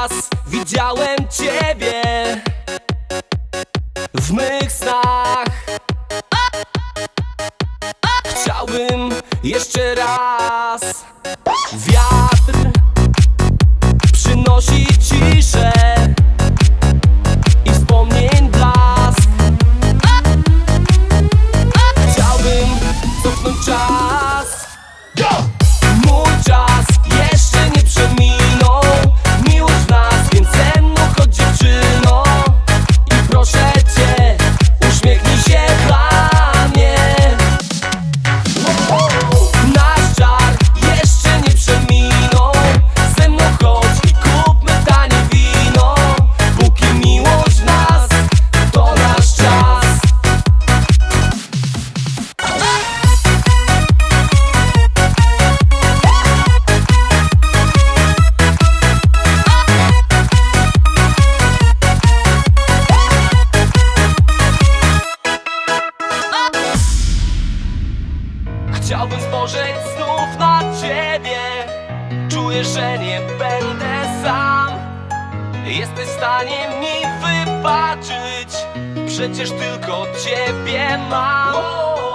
raz widziałem ciebie w mych snach. Chciałbym jeszcze raz. Wiatr przynosi ciszę i wspomnień blask. Chciałbym cofnąć czas. Mój czas jeszcze nie przeminął. Miłość nas, więc ze mną chodź dziewczyno. I proszę cię, uśmiechnij się dla mnie. Nasz czar jeszcze nie przeminął. Ze mną chodź i kupmy tanie wino. Póki miłość w nas, to nasz czas. Chciałbym spojrzeć znów na ciebie. Czuję, że nie będę sam. Jesteś w stanie mi wybaczyć. Przecież tylko ciebie mam.